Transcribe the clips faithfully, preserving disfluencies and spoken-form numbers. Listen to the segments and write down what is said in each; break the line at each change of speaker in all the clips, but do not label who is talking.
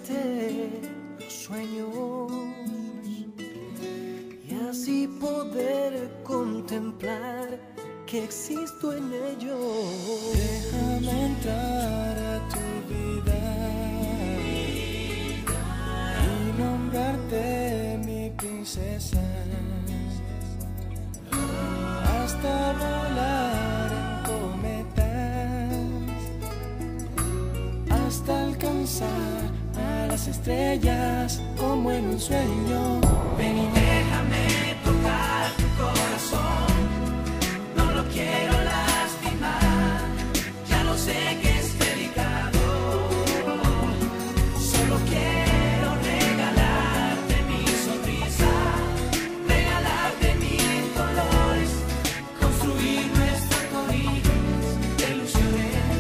regalarte los sueños y así poder contemplar que existo en ellos.
Déjame entrar a tu vida y nombrarte mi princesa, hasta volar en cometas, hasta alcanzar a las estrellas como en un sueño.
Ven y déjame tocar tu corazón, no lo quiero lastimar, ya lo sé que es delicado, solo quiero regalarte mi sonrisa, regalarte mil colores, construir nuestro arcoíris de ilusiones.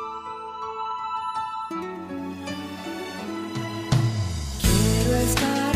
Quiero estar